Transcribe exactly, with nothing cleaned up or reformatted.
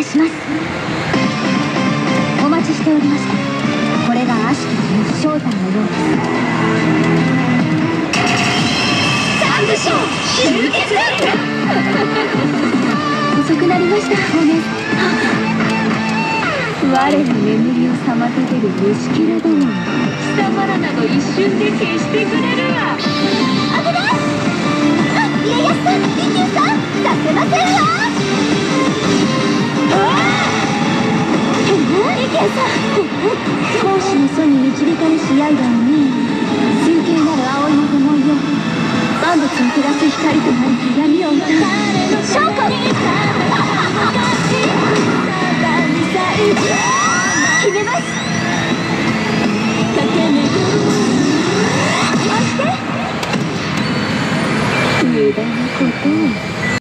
たします。お待ちしておりました。これが悪しきの正体のようです。三部将集結。遅くなりました、お姉さん。我ら眠りを妨げる虫けらども、貴様らなど一瞬で消してくれるわ。危ない！あ、家康さん、利休さん、させませんわ。利休さん、講師の祖に導かれし刃をね、崇敬なる葵の思いを万物に照らす光となり闇を歌う証拠。決めます。駆け巡るそして無駄なことを